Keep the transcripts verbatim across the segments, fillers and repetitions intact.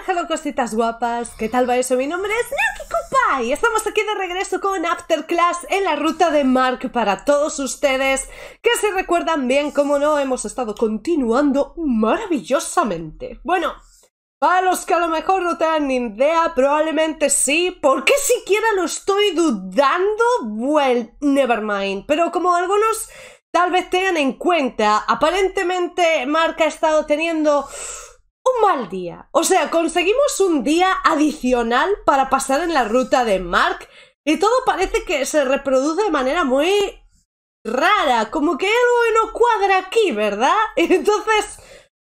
hello cositas guapas, ¿qué tal va eso? Mi nombre es Naoki Kupai y estamos aquí de regreso con After Class en la ruta de Mark para todos ustedes que si recuerdan bien, como no, hemos estado continuando maravillosamente. Bueno, para los que a lo mejor no tengan ni idea, probablemente sí, ¿por qué siquiera lo estoy dudando? Well, never mind, pero como algunos tal vez tengan en cuenta, aparentemente Mark ha estado teniendo un mal día. O sea, conseguimos un día adicional para pasar en la ruta de Mark y todo parece que se reproduce de manera muy rara, como que algo no cuadra aquí, ¿verdad? Entonces,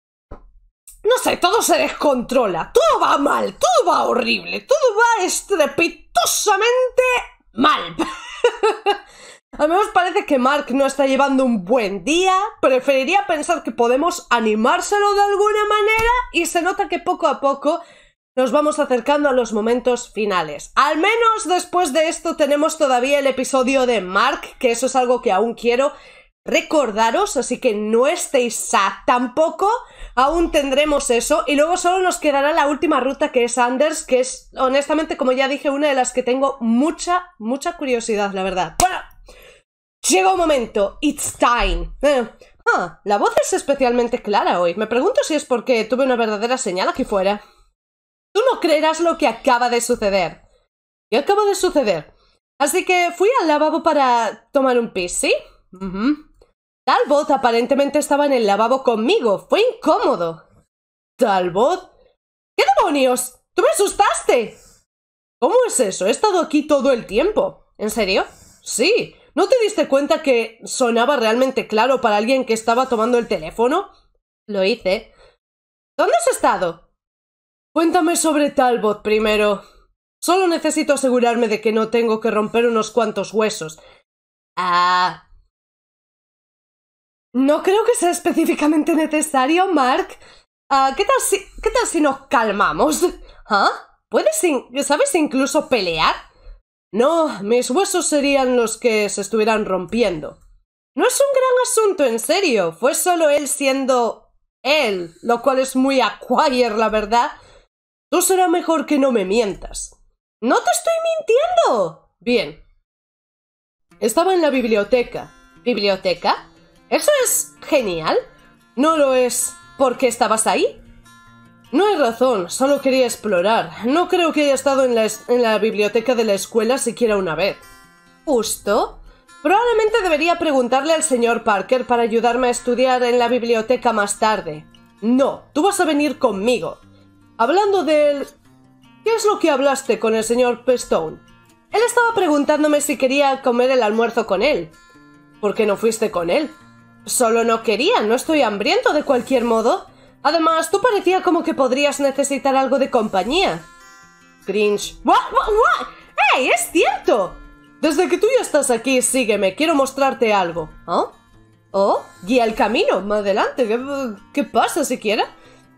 no sé, todo se descontrola, todo va mal, todo va horrible, todo va estrepitosamente mal. A mí me parece que Mark no está llevando un buen día, preferiría pensar que podemos animárselo de alguna manera y se nota que poco a poco nos vamos acercando a los momentos finales. Al menos después de esto tenemos todavía el episodio de Mark, que eso es algo que aún quiero recordaros, así que no estéis sad tampoco, aún tendremos eso y luego solo nos quedará la última ruta que es Anders, que es honestamente, como ya dije, una de las que tengo mucha, mucha curiosidad, la verdad. Bueno, llega un momento, it's time. Eh, ah, la voz es especialmente clara hoy. Me pregunto si es porque tuve una verdadera señal aquí fuera. Tú no creerás lo que acaba de suceder. ¿Qué acaba de suceder? Así que fui al lavabo para tomar un pis, ¿sí? Uh-huh. Talbot aparentemente estaba en el lavabo conmigo. Fue incómodo. ¿Talbot? ¿Qué demonios? ¡Tú me asustaste! ¿Cómo es eso? He estado aquí todo el tiempo. ¿En serio? Sí. ¿No te diste cuenta que sonaba realmente claro para alguien que estaba tomando el teléfono? Lo hice. ¿Dónde has estado? Cuéntame sobre Talbot primero. Solo necesito asegurarme de que no tengo que romper unos cuantos huesos. Ah... No creo que sea específicamente necesario, Mark. Uh, ¿qué tal si, qué tal si nos calmamos? ¿Ah? ¿Puedes, in sabes incluso pelear? No, mis huesos serían los que se estuvieran rompiendo. No es un gran asunto, en serio. Fue solo él siendo él, lo cual es muy acquire, la verdad. Tú será mejor que no me mientas. ¡No te estoy mintiendo! Bien. Estaba en la biblioteca. ¿Biblioteca? Eso es genial. ¿No lo es porque estabas ahí? No hay razón, solo quería explorar. No creo que haya estado en la, en la biblioteca de la escuela siquiera una vez. ¿Justo? Probablemente debería preguntarle al señor Parker para ayudarme a estudiar en la biblioteca más tarde. No, tú vas a venir conmigo. Hablando de él... ¿Qué es lo que hablaste con el señor Pestone? Él estaba preguntándome si quería comer el almuerzo con él. ¿Por qué no fuiste con él? Solo no quería, no estoy hambriento de cualquier modo. Además, tú parecía como que podrías necesitar algo de compañía. Cringe. ¿What? ¿What? ¿What? ¡Hey! ¡Es cierto! Desde que tú ya estás aquí, sígueme. Quiero mostrarte algo. ¿Oh? ¿Oh? Guía el camino. Adelante. ¿Qué, qué pasa siquiera?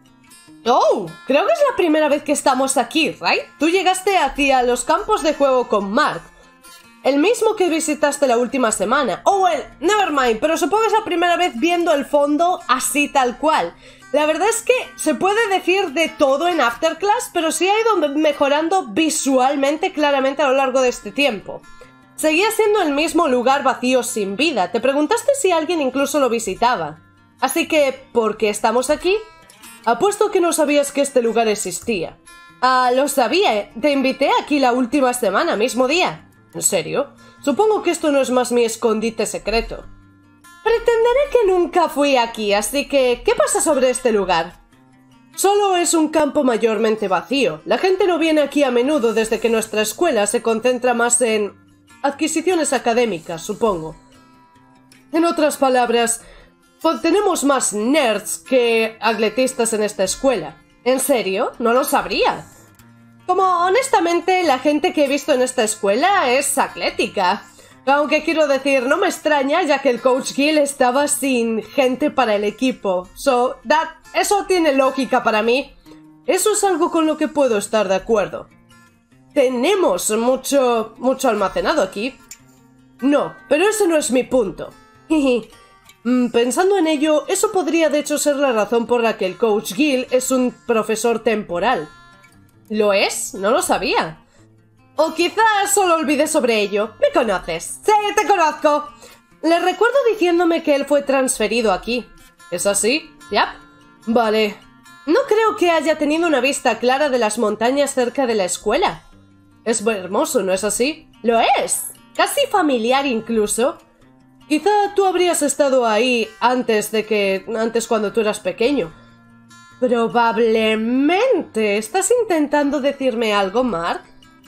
Oh, creo que es la primera vez que estamos aquí, ¿right? Tú llegaste hacia los campos de juego con Mark. El mismo que visitaste la última semana. Oh, well, never mind, pero supongo que es la primera vez viendo el fondo así tal cual. La verdad es que se puede decir de todo en After Class, pero sí ha ido mejorando visualmente claramente a lo largo de este tiempo. Seguía siendo el mismo lugar vacío sin vida. Te preguntaste si alguien incluso lo visitaba. Así que, ¿por qué estamos aquí? Apuesto que no sabías que este lugar existía. Ah, lo sabía. Te invité aquí la última semana, mismo día. ¿En serio? Supongo que esto no es más mi escondite secreto. Pretenderé que nunca fui aquí, así que... ¿qué pasa sobre este lugar? Solo es un campo mayormente vacío. La gente no viene aquí a menudo desde que nuestra escuela se concentra más en... adquisiciones académicas, supongo. En otras palabras, pues tenemos más nerds que atletistas en esta escuela. ¿En serio? No lo sabría. Como honestamente la gente que he visto en esta escuela es atlética. Aunque quiero decir, no me extraña ya que el Coach Gill estaba sin gente para el equipo. So, that, eso tiene lógica para mí. Eso es algo con lo que puedo estar de acuerdo. Tenemos mucho, mucho almacenado aquí. No, pero ese no es mi punto. Pensando en ello, eso podría de hecho ser la razón por la que el Coach Gill es un profesor temporal. ¿Lo es? No lo sabía. O quizás solo olvidé sobre ello. ¿Me conoces? Sí, te conozco. Le recuerdo diciéndome que él fue transferido aquí. ¿Es así? ¿Ya? Vale. No creo que haya tenido una vista clara de las montañas cerca de la escuela. Es muy hermoso, ¿no es así? ¡Lo es! Casi familiar incluso. Quizá tú habrías estado ahí antes de que... antes cuando tú eras pequeño. Probablemente. ¿Estás intentando decirme algo, Mark?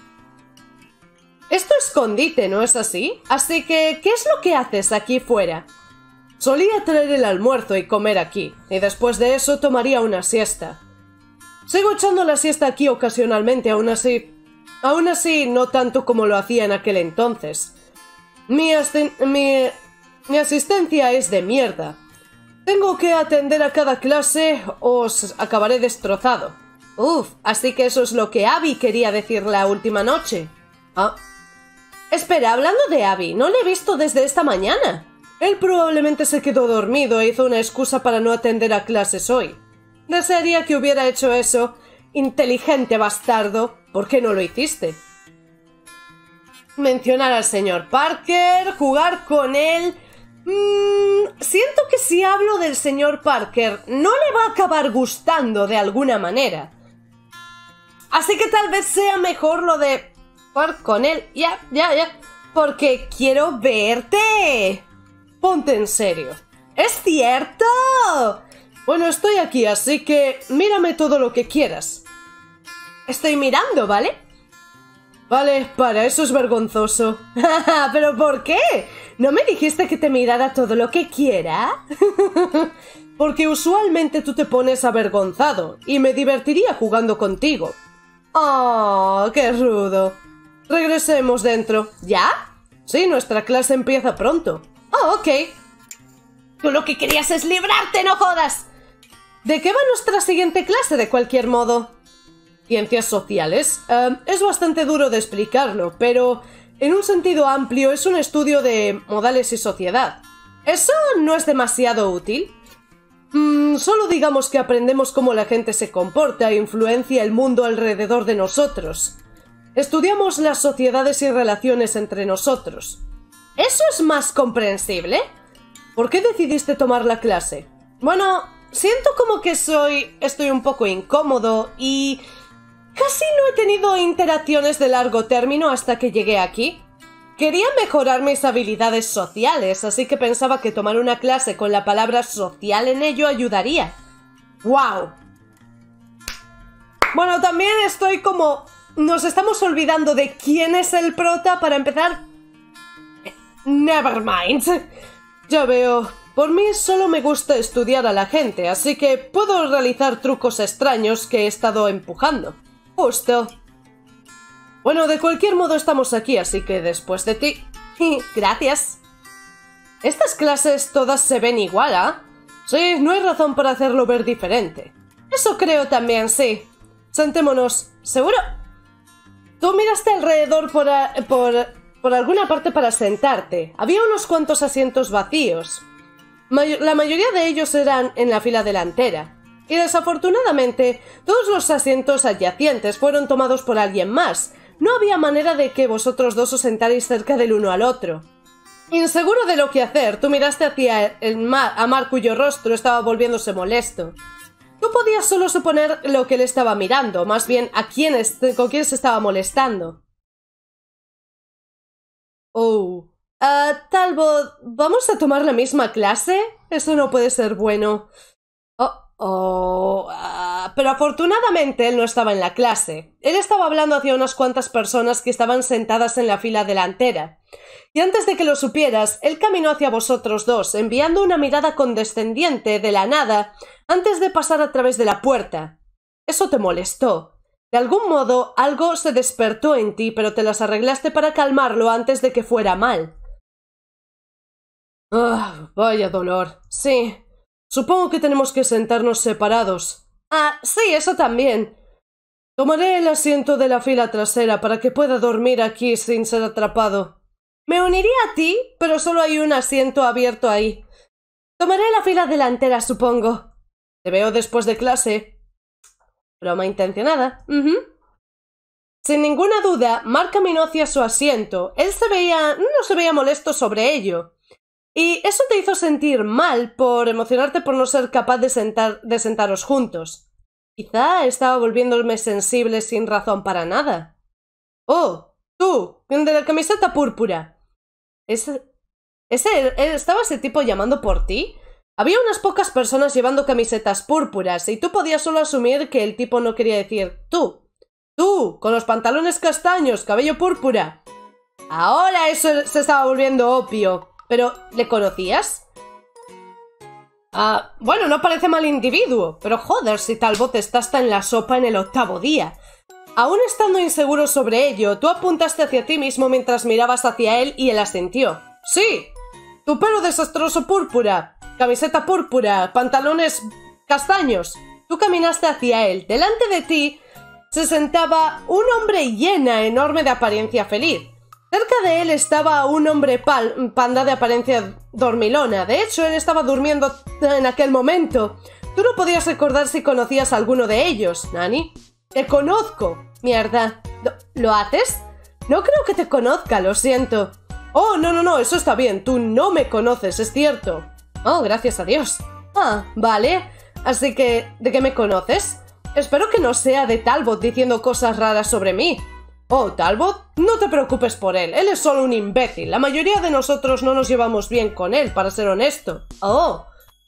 Es tu escondite, ¿no es así? Así que, ¿qué es lo que haces aquí fuera? Solía traer el almuerzo y comer aquí, y después de eso tomaría una siesta. Sigo echando la siesta aquí ocasionalmente, aún así... Aún así, no tanto como lo hacía en aquel entonces. Mi, mi, mi asistencia es de mierda. Tengo que atender a cada clase o os acabaré destrozado. Uf, así que eso es lo que Abby quería decir la última noche. Ah. Espera, hablando de Abby, no le he visto desde esta mañana. Él probablemente se quedó dormido e hizo una excusa para no atender a clases hoy. Desearía que hubiera hecho eso. Inteligente bastardo. ¿Por qué no lo hiciste? Mencionar al señor Parker, jugar con él... Mm, siento que si hablo del señor Parker no le va a acabar gustando de alguna manera. Así que tal vez sea mejor lo de... jugar con él. Ya, ya, ya. Porque quiero verte. Ponte en serio. ¡Es cierto! Bueno, estoy aquí, así que mírame todo lo que quieras. Estoy mirando, ¿vale? Vale, para, eso es vergonzoso. ¿Pero por qué? ¿No me dijiste que te mirara todo lo que quiera? Porque usualmente tú te pones avergonzado y me divertiría jugando contigo. ¡Oh, qué rudo! Regresemos dentro. ¿Ya? Sí, nuestra clase empieza pronto. Oh, ok. Tú lo que querías es librarte, no jodas. ¿De qué va nuestra siguiente clase, de cualquier modo? Ciencias sociales. Uh, es bastante duro de explicarlo, pero en un sentido amplio es un estudio de modales y sociedad. ¿Eso no es demasiado útil? Mm, solo digamos que aprendemos cómo la gente se comporta e influencia el mundo alrededor de nosotros. Estudiamos las sociedades y relaciones entre nosotros. ¿Eso es más comprensible? ¿Por qué decidiste tomar la clase? Bueno, siento como que soy... estoy un poco incómodo y... casi no he tenido interacciones de largo término hasta que llegué aquí. Quería mejorar mis habilidades sociales, así que pensaba que tomar una clase con la palabra social en ello ayudaría. ¡Wow! Bueno, también estoy como... nos estamos olvidando de quién es el prota para empezar... Nevermind. Ya veo. Por mí solo me gusta estudiar a la gente, así que puedo realizar trucos extraños que he estado empujando. Justo. Bueno, de cualquier modo estamos aquí, así que después de ti... Gracias. Estas clases todas se ven igual, ¿ah? Sí, no hay razón para hacerlo ver diferente. Eso creo también, sí. Sentémonos. ¿Seguro? Tú miraste alrededor por, a, por, por alguna parte para sentarte. Había unos cuantos asientos vacíos. May- la mayoría de ellos eran en la fila delantera. Y desafortunadamente, todos los asientos adyacentes fueron tomados por alguien más. No había manera de que vosotros dos os sentarais cerca del uno al otro. Inseguro de lo que hacer, tú miraste hacia el mar, a Mark, cuyo rostro estaba volviéndose molesto. Tú podías solo suponer lo que él estaba mirando, más bien a quién con quién se estaba molestando. Oh. Uh, Talbot, ¿vamos a tomar la misma clase? Eso no puede ser bueno. Oh, oh. Uh, pero afortunadamente él no estaba en la clase. Él estaba hablando hacia unas cuantas personas que estaban sentadas en la fila delantera. Y antes de que lo supieras, él caminó hacia vosotros dos, enviando una mirada condescendiente de la nada antes de pasar a través de la puerta. Eso te molestó. De algún modo, algo se despertó en ti, pero te las arreglaste para calmarlo antes de que fuera mal. Ah, vaya dolor. Sí. Supongo que tenemos que sentarnos separados. Ah, sí, eso también. Tomaré el asiento de la fila trasera para que pueda dormir aquí sin ser atrapado. Me uniría a ti, pero solo hay un asiento abierto ahí. Tomaré la fila delantera, supongo. Te veo después de clase. Broma intencionada. Uh-huh. Sin ninguna duda, Mark caminó hacia su asiento. Él se veía... no se veía molesto sobre ello. Y eso te hizo sentir mal por emocionarte por no ser capaz de, sentar, de sentaros juntos. Quizá estaba volviéndome sensible sin razón para nada. Oh, tú, de la camiseta púrpura. ¿Ese, ese, ¿Estaba ese tipo llamando por ti? Había unas pocas personas llevando camisetas púrpuras y tú podías solo asumir que el tipo no quería decir tú. Tú, con los pantalones castaños, cabello púrpura. Ahora eso se estaba volviendo obvio. ¿Pero le conocías? Ah, bueno, no parece mal individuo, pero joder, si Talbot está hasta en la sopa en el octavo día. Aún estando inseguro sobre ello, tú apuntaste hacia ti mismo mientras mirabas hacia él y él asintió. ¡Sí! Tu pelo desastroso púrpura, camiseta púrpura, pantalones castaños. Tú caminaste hacia él. Delante de ti se sentaba un hombre hiena enorme de apariencia feliz. Cerca de él estaba un hombre pal panda de apariencia dormilona. De hecho, él estaba durmiendo en aquel momento. Tú no podías recordar si conocías a alguno de ellos, Nani. Te conozco. Mierda. ¿Lo, ¿Lo haces? No creo que te conozca, lo siento. Oh, no, no, no, eso está bien. Tú no me conoces, es cierto. Oh, gracias a Dios. Ah, vale. Así que, ¿de qué me conoces? Espero que no sea de Talbot diciendo cosas raras sobre mí. Oh, Talbot, no te preocupes por él. Él es solo un imbécil. La mayoría de nosotros no nos llevamos bien con él, para ser honesto. Oh.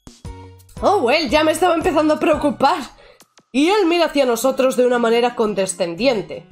Oh, well, ya me estaba empezando a preocupar. Y él mira hacia nosotros de una manera condescendiente.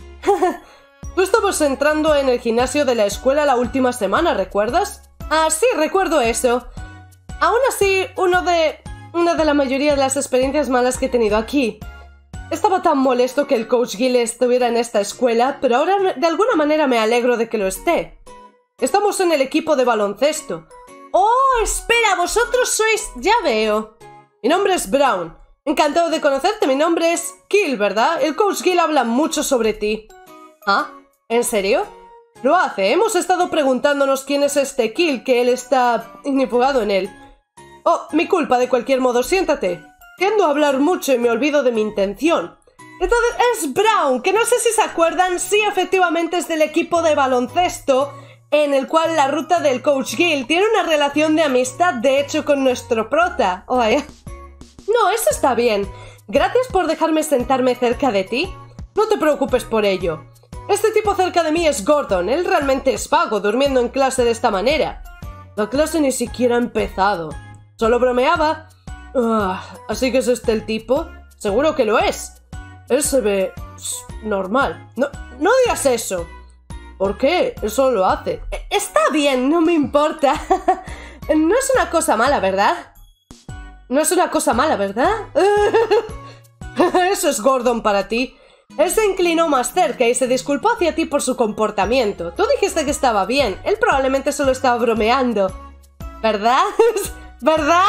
Tú estabas entrando en el gimnasio de la escuela la última semana, ¿recuerdas? Ah, sí, recuerdo eso. Aún así, uno de... una de la mayoría de las experiencias malas que he tenido aquí. Estaba tan molesto que el coach Gill estuviera en esta escuela, pero ahora de alguna manera me alegro de que lo esté. Estamos en el equipo de baloncesto. ¡Oh, espera! Vosotros sois... ya veo. Mi nombre es Brown. Encantado de conocerte. Mi nombre es Gill, ¿verdad? El coach Gill habla mucho sobre ti. ¿Ah? ¿En serio? Lo hace. Hemos estado preguntándonos quién es este Gill, que él está infugado en él. Oh, mi culpa de cualquier modo. Siéntate. Tiendo a hablar mucho y me olvido de mi intención. Entonces es Brown, que no sé si se acuerdan, sí, efectivamente es del equipo de baloncesto, en el cual la ruta del coach Gill tiene una relación de amistad, de hecho, con nuestro prota. Oh, vaya. No, eso está bien. Gracias por dejarme sentarme cerca de ti. No te preocupes por ello. Este tipo cerca de mí es Gordon. Él realmente es vago, durmiendo en clase de esta manera. La clase ni siquiera ha empezado. Solo bromeaba. Uh, ¿Así que es este el tipo? Seguro que lo es. Él se ve... normal. No, no digas eso. ¿Por qué? Eso lo hace. Está bien, no me importa. No es una cosa mala, ¿verdad? No es una cosa mala, ¿verdad? Eso es Gordon para ti. Él se inclinó más cerca y se disculpó hacia ti por su comportamiento. Tú dijiste que estaba bien. Él probablemente solo estaba bromeando. ¿Verdad? ¿Verdad?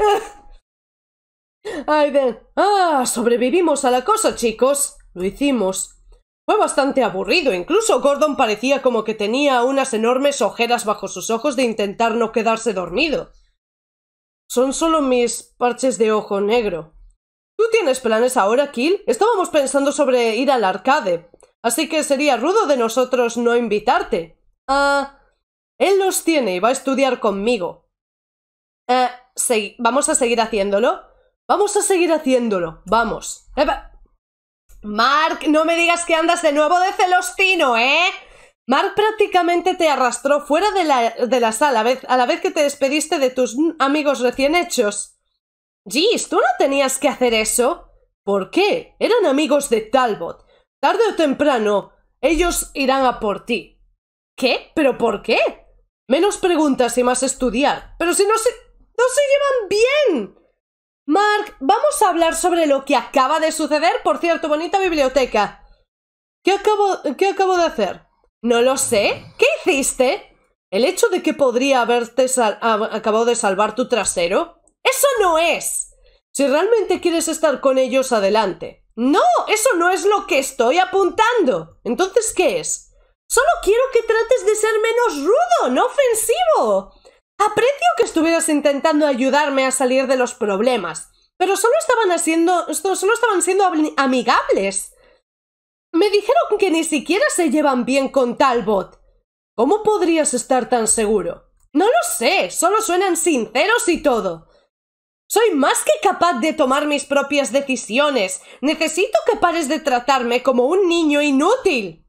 Ay, de... Ah, sobrevivimos a la cosa, chicos. Lo hicimos. Fue bastante aburrido. Incluso Gordon parecía como que tenía unas enormes ojeras bajo sus ojos de intentar no quedarse dormido. Son solo mis parches de ojo negro. ¿Tú tienes planes ahora, Kill? Estábamos pensando sobre ir al arcade, así que sería rudo de nosotros no invitarte. Ah, él los tiene y va a estudiar conmigo. Eh, ¿sí? ¿Vamos a seguir haciéndolo? Vamos a seguir haciéndolo, vamos. ¡Epa! Mark, no me digas que andas de nuevo de celostino, ¿eh? Mark prácticamente te arrastró fuera de la, de la sala a, vez, a la vez que te despediste de tus amigos recién hechos. Jeez, ¿tú no tenías que hacer eso? ¿Por qué? Eran amigos de Talbot. Tarde o temprano, ellos irán a por ti. ¿Qué? ¿Pero por qué? Menos preguntas y más estudiar. Pero si no se... ¡no se llevan bien! Mark, vamos a hablar sobre lo que acaba de suceder. Por cierto, bonita biblioteca. ¿Qué acabo, qué acabo de hacer? No lo sé. ¿Qué hiciste? ¿El hecho de que podría haberte sal acabado de salvar tu trasero? ¡Eso no es! Si realmente quieres estar con ellos, adelante. ¡No! ¡Eso no es lo que estoy apuntando! ¿Entonces qué es? Solo quiero que trates de ser menos rudo, no ofensivo. Aprecio que estuvieras intentando ayudarme a salir de los problemas, pero solo estaban haciendo, solo estaban siendo amigables. Me dijeron que ni siquiera se llevan bien con Talbot. ¿Cómo podrías estar tan seguro? No lo sé, solo suenan sinceros y todo. Soy más que capaz de tomar mis propias decisiones. Necesito que pares de tratarme como un niño inútil.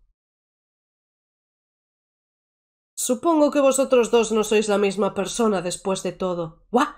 Supongo que vosotros dos no sois la misma persona después de todo. ¿What?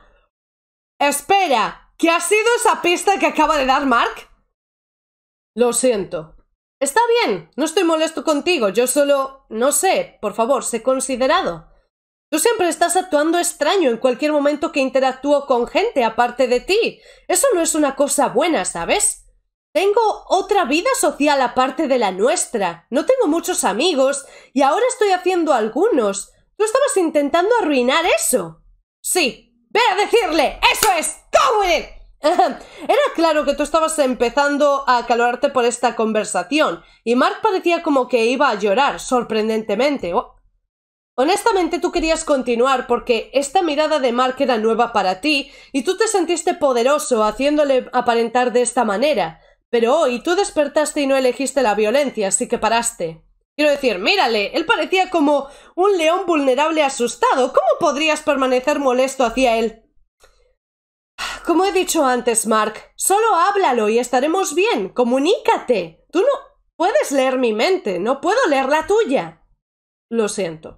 Espera, ¿qué ha sido esa pista que acaba de dar Mark? Lo siento. Está bien, no estoy molesto contigo, yo solo... no sé, por favor, sé considerado. Tú siempre estás actuando extraño en cualquier momento que interactúo con gente aparte de ti. Eso no es una cosa buena, ¿sabes? Tengo otra vida social aparte de la nuestra. No tengo muchos amigos y ahora estoy haciendo algunos. Tú estabas intentando arruinar eso. Sí, ve a decirle, eso es, go with it. Era claro que tú estabas empezando a acalorarte por esta conversación y Mark parecía como que iba a llorar, sorprendentemente. Oh. Honestamente tú querías continuar porque esta mirada de Mark era nueva para ti y tú te sentiste poderoso haciéndole aparentar de esta manera, pero hoy tú despertaste y no elegiste la violencia, así que paraste. Quiero decir, mírale, él parecía como un león vulnerable asustado. ¿Cómo podrías permanecer molesto hacia él? Como he dicho antes, Mark, solo háblalo y estaremos bien. Comunícate. Tú no puedes leer mi mente, no puedo leer la tuya. Lo siento.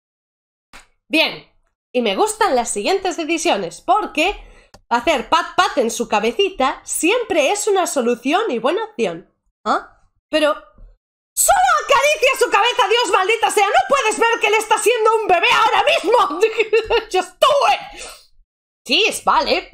Bien, y me gustan las siguientes decisiones, porque hacer pat-pat en su cabecita siempre es una solución y buena opción. ¿Ah? Pero... ¡solo acaricia su cabeza, Dios maldita sea! ¿No puedes ver que él está siendo un bebé ahora mismo? ¡Just do it! Sí, vale.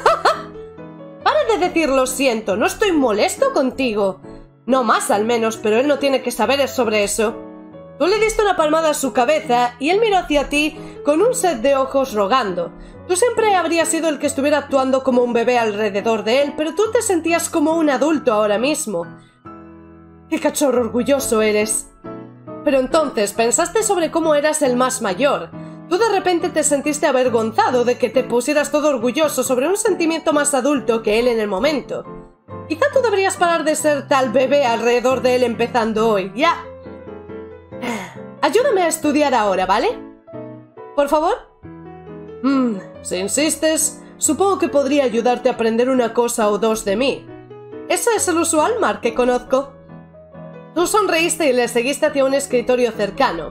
Para de decir lo siento, no estoy molesto contigo. No más al menos, pero él no tiene que saber sobre eso. Tú le diste una palmada a su cabeza y él miró hacia ti con un set de ojos rogando. Tú siempre habrías sido el que estuviera actuando como un bebé alrededor de él, pero tú te sentías como un adulto ahora mismo. ¡Qué cachorro orgulloso eres! Pero entonces pensaste sobre cómo eras el más mayor. Tú de repente te sentiste avergonzado de que te pusieras todo orgulloso sobre un sentimiento más adulto que él en el momento. Quizá tú deberías parar de ser tal bebé alrededor de él empezando hoy, ya. Ayúdame a estudiar ahora, ¿vale? ¿Por favor? Mm, si insistes, supongo que podría ayudarte a aprender una cosa o dos de mí. Ese es el usual Mark que conozco. Tú sonreíste y le seguiste hacia un escritorio cercano.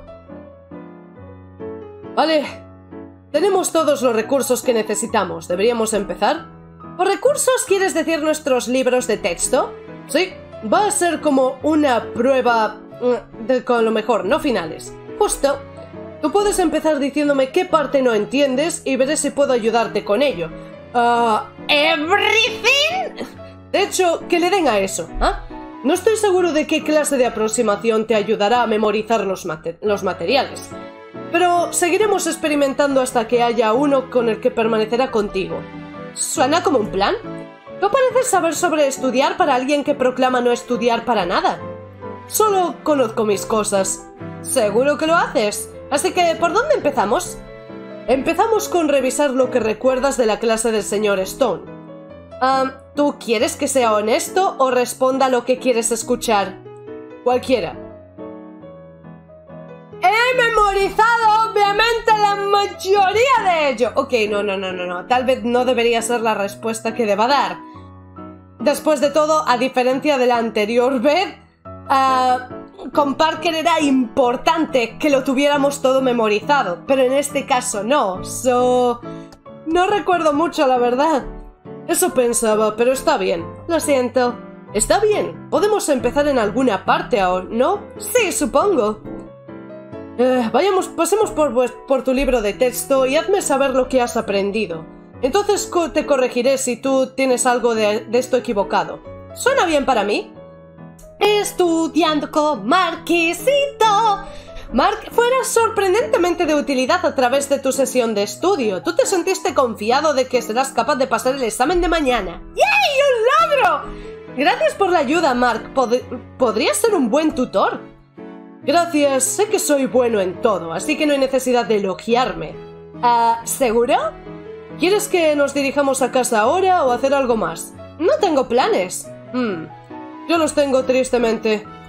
Vale, tenemos todos los recursos que necesitamos. ¿Deberíamos empezar? ¿Por recursos quieres decir nuestros libros de texto? Sí, va a ser como una prueba de, con lo mejor, no finales. Justo. Tú puedes empezar diciéndome qué parte no entiendes y veré si puedo ayudarte con ello. Uh, ¿Everything? De hecho, que le den a eso, ¿ah? ¿eh? No estoy seguro de qué clase de aproximación te ayudará a memorizar los, mater- los materiales. Pero seguiremos experimentando hasta que haya uno con el que permanecerá contigo. ¿Suena como un plan? ¿No pareces saber sobre estudiar para alguien que proclama no estudiar para nada? Solo conozco mis cosas. Seguro que lo haces. Así que, ¿por dónde empezamos? Empezamos con revisar lo que recuerdas de la clase del señor Stone. Um, ¿Tú quieres que sea honesto o responda lo que quieres escuchar? Cualquiera. He memorizado obviamente la mayoría de ello. Ok, no, no, no, no, no. Tal vez no debería ser la respuesta que deba dar. Después de todo, a diferencia de la anterior vez, uh, con Parker era importante que lo tuviéramos todo memorizado, pero en este caso no. So, no recuerdo mucho, la verdad. Eso pensaba, pero está bien. Lo siento. Está bien. Podemos empezar en alguna parte ahora, ¿no? Sí, supongo. Eh, vayamos, pasemos por, por tu libro de texto y hazme saber lo que has aprendido. Entonces co te corregiré si tú tienes algo de, de esto equivocado. ¿Suena bien para mí? Estudiando con Marquisito. Mark, fuera sorprendentemente de utilidad a través de tu sesión de estudio. Tú te sentiste confiado de que serás capaz de pasar el examen de mañana. ¡Yay! ¡Un logro! Gracias por la ayuda, Mark. Pod ¿Podrías ser un buen tutor? Gracias, sé que soy bueno en todo, así que no hay necesidad de elogiarme. Uh, ¿Seguro? ¿Quieres que nos dirijamos a casa ahora o hacer algo más? No tengo planes. Hmm, yo los tengo tristemente.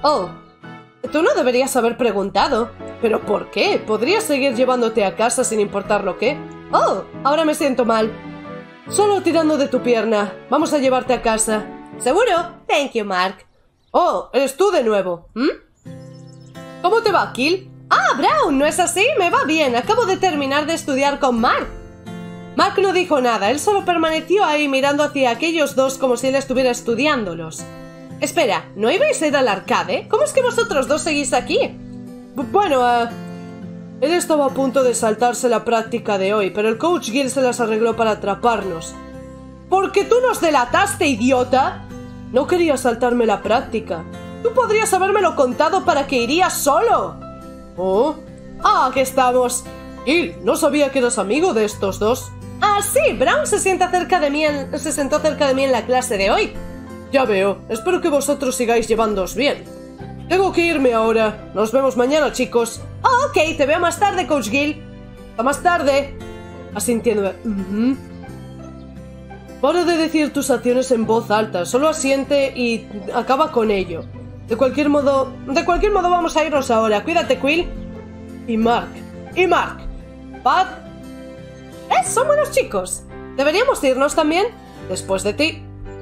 Oh, tú no deberías haber preguntado. ¿Pero por qué? Podrías seguir llevándote a casa sin importar lo que... Oh, ahora me siento mal. Solo tirando de tu pierna. Vamos a llevarte a casa. ¿Seguro? Thank you, Mark. Oh, eres tú de nuevo. ¿Mm? ¿Cómo te va, Kill? Ah, Brown, ¿no es así? Me va bien. Acabo de terminar de estudiar con Mark. Mark no dijo nada. Él solo permaneció ahí mirando hacia aquellos dos como si él estuviera estudiándolos. Espera, ¿no ibais a ir al arcade? ¿Cómo es que vosotros dos seguís aquí? B bueno, uh, él estaba a punto de saltarse la práctica de hoy, pero el coach Gil se las arregló para atraparnos. ¿Por qué tú nos delataste, idiota? No quería saltarme la práctica. Tú podrías habérmelo contado para que irías solo. Oh, ah, aquí estamos. Gil, no sabía que eras amigo de estos dos. Ah, sí, Brown se sienta cerca de mí en, se sentó cerca de mí en la clase de hoy. Ya veo, espero que vosotros sigáis llevándoos bien. Tengo que irme ahora. Nos vemos mañana, chicos. Oh, ok, te veo más tarde, Coach Gil. Hasta más tarde. Asintiendo. Uh-huh. Para de decir tus acciones en voz alta. Solo asiente y acaba con ello. De cualquier modo... De cualquier modo vamos a irnos ahora. Cuídate, Quill. Y Mark. Y Mark. Pat. Eh, son buenos chicos. ¿Deberíamos irnos también? Después de ti.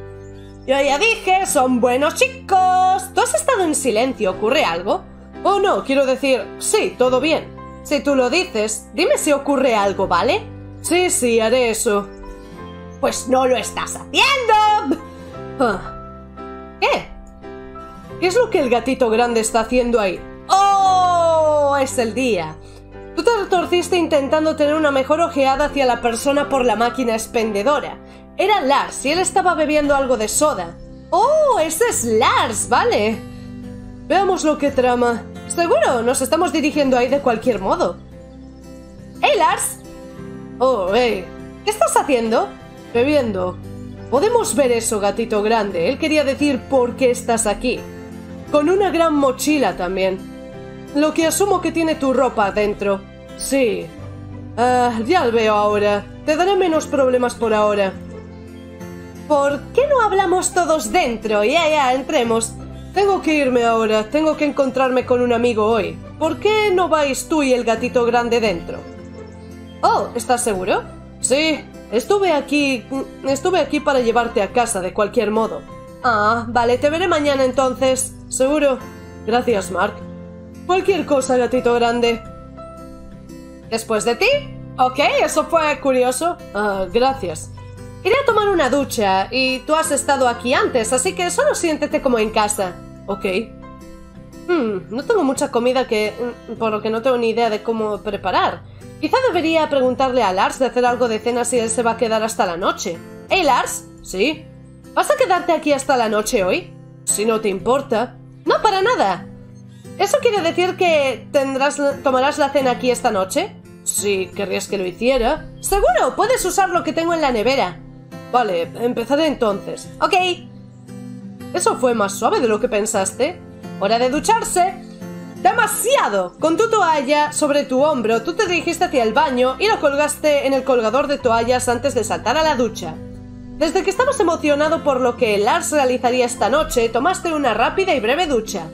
Yo ya dije, son buenos chicos. Tú has estado en silencio, ¿ocurre algo? Oh, no, quiero decir, sí, todo bien. Si tú lo dices, dime si ocurre algo, ¿vale? Sí, sí, haré eso. Pues no lo estás haciendo. Ah. ¿Qué? ¿Qué es lo que el gatito grande está haciendo ahí? ¡Oh! Es el día. Tú te retorciste intentando tener una mejor ojeada hacia la persona por la máquina expendedora. Era Lars y él estaba bebiendo algo de soda. ¡Oh! Ese es Lars, vale. Veamos lo que trama. Seguro, nos estamos dirigiendo ahí de cualquier modo. ¡Hey, Lars! Oh, hey. ¿Qué estás haciendo? Bebiendo. Podemos ver eso, gatito grande. Él quería decir por qué estás aquí. Con una gran mochila también. Lo que asumo que tiene tu ropa dentro. Sí. Uh, ya lo veo ahora. Te daré menos problemas por ahora. ¿Por qué no hablamos todos dentro? Ya, ya, entremos. Tengo que irme ahora. Tengo que encontrarme con un amigo hoy. ¿Por qué no vais tú y el gatito grande dentro? Oh, ¿estás seguro? Sí. Estuve aquí... Estuve aquí para llevarte a casa de cualquier modo. Ah, vale. Te veré mañana entonces. ¿Seguro? Gracias, Mark. Cualquier cosa, gatito grande. ¿Después de ti? Ok, eso fue curioso. Ah, gracias. Iré a tomar una ducha y tú has estado aquí antes, así que solo siéntete como en casa. Ok. Hmm, no tengo mucha comida que... por lo que no tengo ni idea de cómo preparar. Quizá debería preguntarle a Lars de hacer algo de cena si él se va a quedar hasta la noche. ¿Hey, Lars? ¿Sí? ¿Vas a quedarte aquí hasta la noche hoy? Si no te importa. No, para nada. ¿Eso quiere decir que tendrás, tomarás la cena aquí esta noche? Si querrías que lo hiciera. Seguro, puedes usar lo que tengo en la nevera. Vale, empezaré entonces. Ok. Eso fue más suave de lo que pensaste. Hora de ducharse. ¡Demasiado! Con tu toalla sobre tu hombro, tú te dirigiste hacia el baño y lo colgaste en el colgador de toallas antes de saltar a la ducha. Desde que estabas emocionado por lo que Lars realizaría esta noche, tomaste una rápida y breve ducha.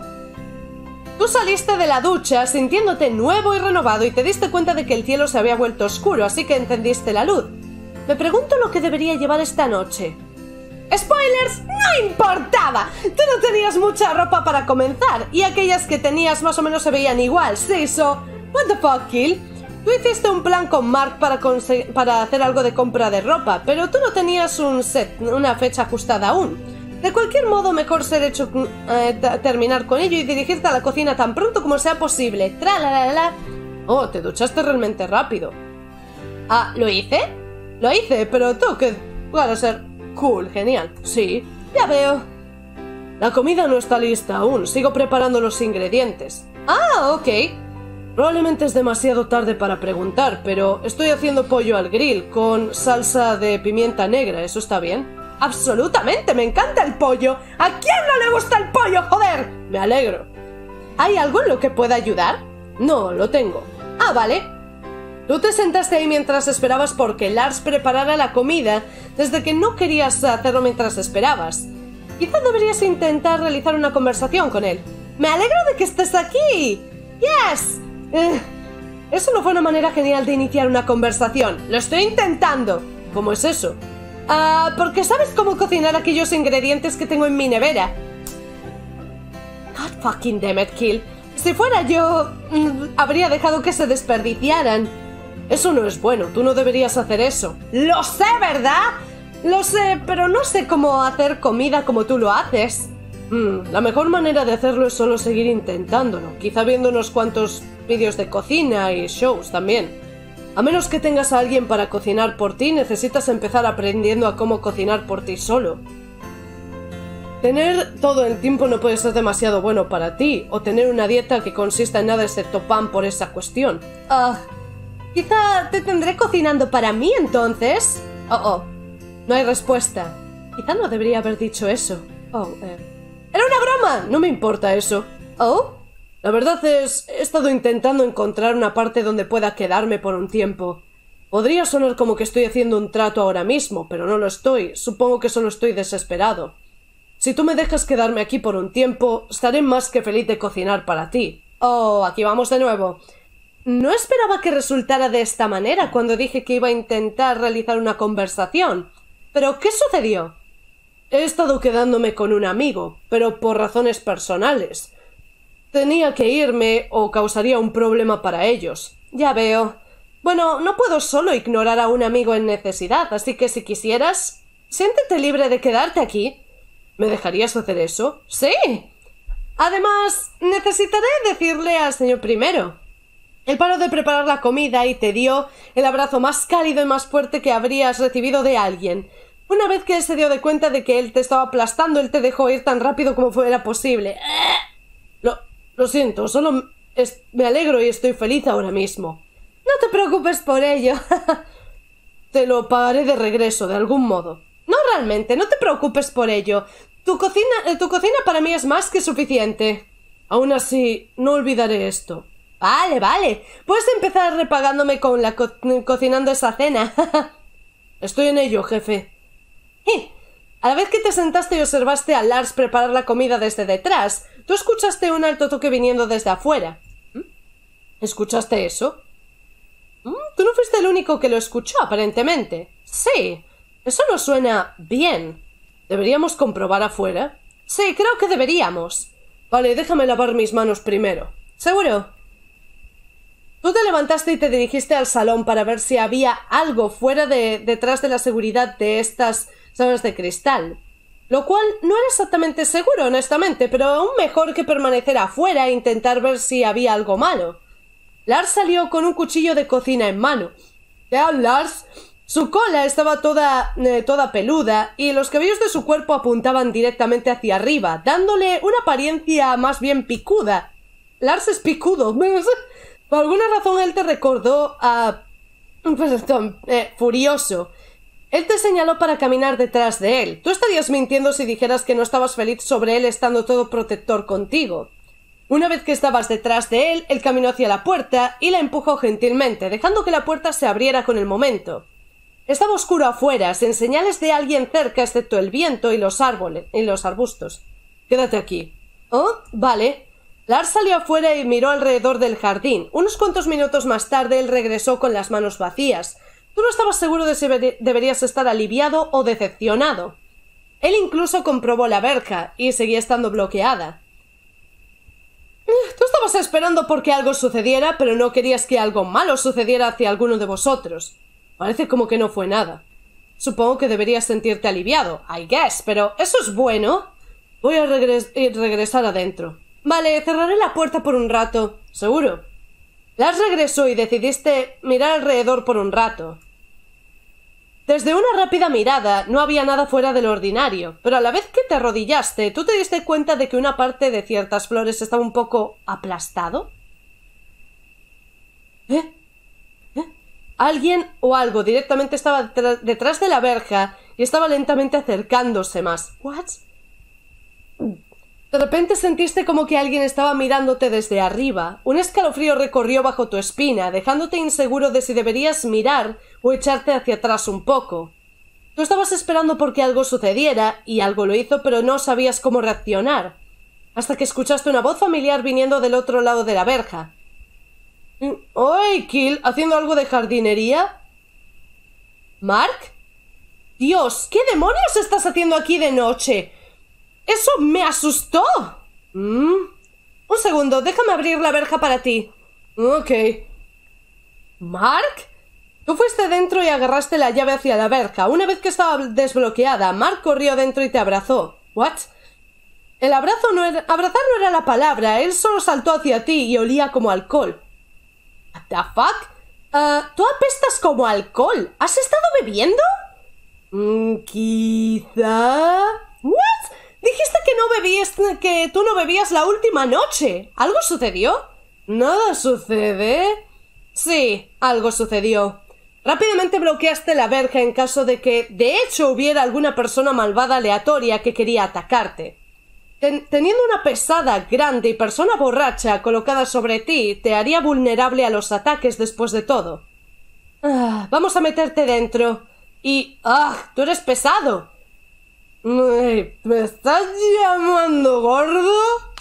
Tú saliste de la ducha sintiéndote nuevo y renovado y te diste cuenta de que el cielo se había vuelto oscuro, así que encendiste la luz. Me pregunto lo que debería llevar esta noche. ¡Spoilers! ¡No importaba! Tú no tenías mucha ropa para comenzar, y aquellas que tenías más o menos se veían igual, ¿sí? So, what the fuck, Kill? Tú hiciste un plan con Mark para, para hacer algo de compra de ropa, pero tú no tenías un set, una fecha ajustada aún. De cualquier modo, mejor ser hecho eh, terminar con ello y dirigirte a la cocina tan pronto como sea posible. Tra la la la. Oh, te duchaste realmente rápido. Ah, ¿lo hice? Lo hice, pero tengo que... Claro, ser... Cool, genial. Sí, ya veo. La comida no está lista aún. Sigo preparando los ingredientes. Ah, ok. Probablemente es demasiado tarde para preguntar, pero estoy haciendo pollo al grill con salsa de pimienta negra. ¿Eso está bien? Absolutamente, me encanta el pollo. ¿A quién no le gusta el pollo, joder? Me alegro. ¿Hay algo en lo que pueda ayudar? No, lo tengo. Ah, vale. Tú te sentaste ahí mientras esperabas porque Lars preparara la comida, desde que no querías hacerlo mientras esperabas. Quizá deberías intentar realizar una conversación con él. ¡Me alegro de que estés aquí! ¡Yes! Eh, eso no fue una manera genial de iniciar una conversación. ¡Lo estoy intentando! ¿Cómo es eso? Ah, porque sabes cómo cocinar aquellos ingredientes que tengo en mi nevera. God fucking damn it, Kill. Si fuera yo, mmm, habría dejado que se desperdiciaran. Eso no es bueno, tú no deberías hacer eso. ¡Lo sé, ¿verdad? Lo sé, pero no sé cómo hacer comida como tú lo haces. Mm, la mejor manera de hacerlo es solo seguir intentándolo. Quizá viendo unos cuantos vídeos de cocina y shows también. A menos que tengas a alguien para cocinar por ti, necesitas empezar aprendiendo a cómo cocinar por ti solo. Tener todo el tiempo no puede ser demasiado bueno para ti, o tener una dieta que consista en nada excepto pan por esa cuestión. Ah, quizá te tendré cocinando para mí entonces. Oh, oh. No hay respuesta. Quizá no debería haber dicho eso. Oh, eh. ¡Era una broma! No me importa eso. ¿Oh? La verdad es, he estado intentando encontrar una parte donde pueda quedarme por un tiempo. Podría sonar como que estoy haciendo un trato ahora mismo, pero no lo estoy. Supongo que solo estoy desesperado. Si tú me dejas quedarme aquí por un tiempo, estaré más que feliz de cocinar para ti. Oh, aquí vamos de nuevo. No esperaba que resultara de esta manera cuando dije que iba a intentar realizar una conversación. ¿Pero qué sucedió? He estado quedándome con un amigo, pero por razones personales. Tenía que irme o causaría un problema para ellos. Ya veo. Bueno, no puedo solo ignorar a un amigo en necesidad, así que si quisieras, siéntete libre de quedarte aquí. ¿Me dejarías hacer eso? ¡Sí! Además, necesitaré decirle al señor primero. Él paró de preparar la comida y te dio el abrazo más cálido y más fuerte que habrías recibido de alguien. Una vez que él se dio de cuenta de que él te estaba aplastando, él te dejó ir tan rápido como fuera posible. Lo, lo siento, solo es, me alegro y estoy feliz ahora mismo. No te preocupes por ello. Te lo pagaré de regreso, de algún modo. No realmente, no te preocupes por ello. Tu cocina, eh, tu cocina para mí es más que suficiente. Aún así, no olvidaré esto. Vale, vale. Puedes empezar repagándome con la co cocinando esa cena. Estoy en ello, jefe. Eh, a la vez que te sentaste y observaste a Lars preparar la comida desde detrás, tú escuchaste un alto toque viniendo desde afuera. ¿Mm? ¿Escuchaste eso? ¿Mm? Tú no fuiste el único que lo escuchó, aparentemente. Sí. Eso no suena bien. ¿Deberíamos comprobar afuera? Sí, creo que deberíamos. Vale, déjame lavar mis manos primero. ¿Seguro? Tú te levantaste y te dirigiste al salón para ver si había algo fuera de detrás de la seguridad de estas sábanas de cristal. Lo cual no era exactamente seguro, honestamente, pero aún mejor que permanecer afuera e intentar ver si había algo malo. Lars salió con un cuchillo de cocina en mano. ¿Ya, Lars? Su cola estaba toda, eh, toda peluda y los cabellos de su cuerpo apuntaban directamente hacia arriba, dándole una apariencia más bien picuda. Lars es picudo. Por alguna razón él te recordó a... Perdón, eh, furioso. Él te señaló para caminar detrás de él. Tú estarías mintiendo si dijeras que no estabas feliz sobre él estando todo protector contigo. Una vez que estabas detrás de él, él caminó hacia la puerta y la empujó gentilmente, dejando que la puerta se abriera con el momento. Estaba oscuro afuera, sin señales de alguien cerca excepto el viento y los árboles y los arbustos. Quédate aquí. Oh, vale. Lars salió afuera y miró alrededor del jardín. Unos cuantos minutos más tarde él regresó con las manos vacías. Tú no estabas seguro de si deberías estar aliviado o decepcionado. Él incluso comprobó la verja y seguía estando bloqueada. Tú estabas esperando porque algo sucediera, pero no querías que algo malo sucediera hacia alguno de vosotros. Parece como que no fue nada. Supongo que deberías sentirte aliviado, I guess, pero ¿eso es bueno? Voy a regres regresar adentro. Vale, cerraré la puerta por un rato. ¿Seguro? Lars regresó y decidiste mirar alrededor por un rato. Desde una rápida mirada no había nada fuera del ordinario, pero a la vez que te arrodillaste, tú te diste cuenta de que una parte de ciertas flores estaba un poco aplastado. ¿Eh? Alguien o algo directamente estaba detrás de la verja y estaba lentamente acercándose más. ¿What? De repente sentiste como que alguien estaba mirándote desde arriba. Un escalofrío recorrió bajo tu espina, dejándote inseguro de si deberías mirar o echarte hacia atrás un poco. Tú estabas esperando porque algo sucediera, y algo lo hizo, pero no sabías cómo reaccionar. Hasta que escuchaste una voz familiar viniendo del otro lado de la verja. «¡Oye, Kill! ¿Haciendo algo de jardinería?» ¿Mark? Dios, ¿qué demonios estás haciendo aquí de noche? ¡Eso me asustó! ¿Mm? Un segundo, déjame abrir la verja para ti. Ok. ¿Mark? Tú fuiste dentro y agarraste la llave hacia la verja. Una vez que estaba desbloqueada, Mark corrió dentro y te abrazó. ¿What? El abrazo no era... Abrazar no era la palabra. Él solo saltó hacia ti y olía como alcohol. ¿What the fuck? Uh, tú apestas como alcohol. ¿Has estado bebiendo? Mm, quizá... ¿What? Dijiste que no bebías... que tú no bebías la última noche. ¿Algo sucedió? ¿Nada sucede? Sí, algo sucedió. Rápidamente bloqueaste la verja en caso de que, de hecho, hubiera alguna persona malvada aleatoria que quería atacarte. Ten- teniendo una pesada, grande y persona borracha colocada sobre ti, te haría vulnerable a los ataques después de todo. Ah, vamos a meterte dentro. Y... ¡ah! ¡Tú eres pesado! ¿Me estás llamando gordo?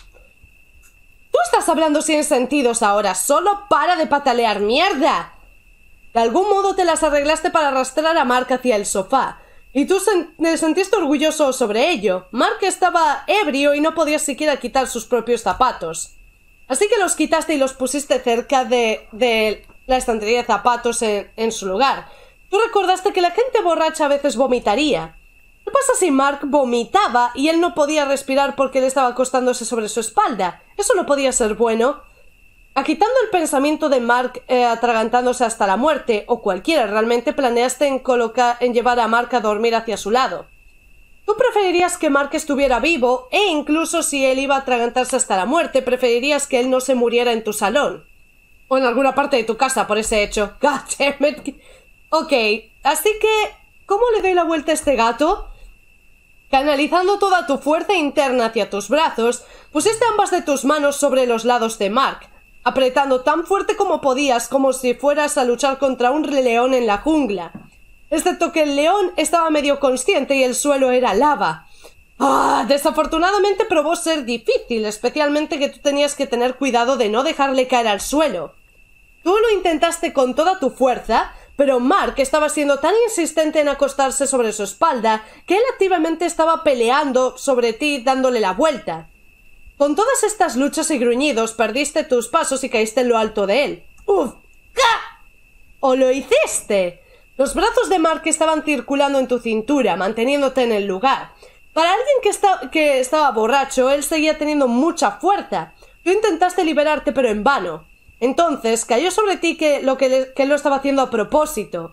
Tú estás hablando sin sentidos ahora. Solo para de patalear, mierda. De algún modo te las arreglaste para arrastrar a Mark hacia el sofá. Y tú sen- te sentiste orgulloso sobre ello. Mark estaba ebrio y no podía siquiera quitar sus propios zapatos. Así que los quitaste y los pusiste cerca de, de la estantería de zapatos en, en su lugar. Tú recordaste que la gente borracha a veces vomitaría. ¿Qué pasa si Mark vomitaba y él no podía respirar porque él estaba acostándose sobre su espalda? Eso no podía ser bueno. Quitando el pensamiento de Mark eh, atragantándose hasta la muerte, o cualquiera realmente, planeaste en, colocar, en llevar a Mark a dormir hacia su lado. Tú preferirías que Mark estuviera vivo, e incluso si él iba a atragantarse hasta la muerte, preferirías que él no se muriera en tu salón. O en alguna parte de tu casa, por ese hecho. God damn it. Ok, así que... ¿cómo le doy la vuelta a este gato? Canalizando toda tu fuerza interna hacia tus brazos, pusiste ambas de tus manos sobre los lados de Mark, apretando tan fuerte como podías, como si fueras a luchar contra un león en la jungla. Excepto que el león estaba medio consciente y el suelo era lava. Ah, desafortunadamente probó ser difícil, especialmente que tú tenías que tener cuidado de no dejarle caer al suelo. Tú lo intentaste con toda tu fuerza, pero Mark estaba siendo tan insistente en acostarse sobre su espalda que él activamente estaba peleando sobre ti dándole la vuelta. Con todas estas luchas y gruñidos perdiste tus pasos y caíste en lo alto de él. ¡Uf! ¡Ja! ¡O lo hiciste! Los brazos de Mark estaban circulando en tu cintura, manteniéndote en el lugar. Para alguien que, está, que estaba borracho, él seguía teniendo mucha fuerza. Tú intentaste liberarte, pero en vano. Entonces cayó sobre ti que lo que, le, que él lo estaba haciendo a propósito.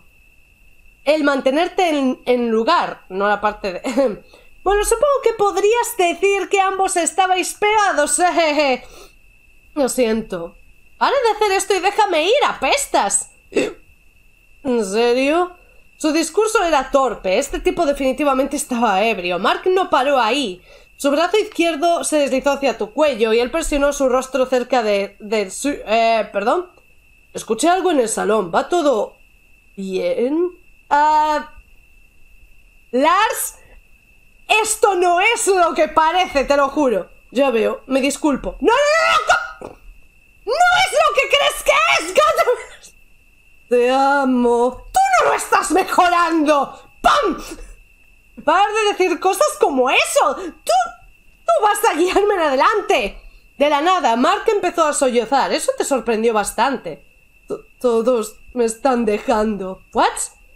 El mantenerte en, en lugar, no la parte de... Bueno, supongo que podrías decir que ambos estabais pegados. Jejeje. Lo siento. Para de hacer esto y déjame ir, apestas. ¿En serio? Su discurso era torpe. Este tipo definitivamente estaba ebrio. Mark no paró ahí. Su brazo izquierdo se deslizó hacia tu cuello y él presionó su rostro cerca de... de su... Eh, perdón. Escuché algo en el salón. ¿Va todo bien? Ah... Lars... Esto no es lo que parece, te lo juro. Ya veo, me disculpo. ¡No, no, no! ¡No, no es lo que crees que es! God. Te amo. ¡Tú no lo estás mejorando! ¡Pam! ¡Para de decir cosas como eso! ¡Tú, tú vas a guiarme en adelante! De la nada, Mark empezó a sollozar. Eso te sorprendió bastante. Todos me están dejando. ¿What?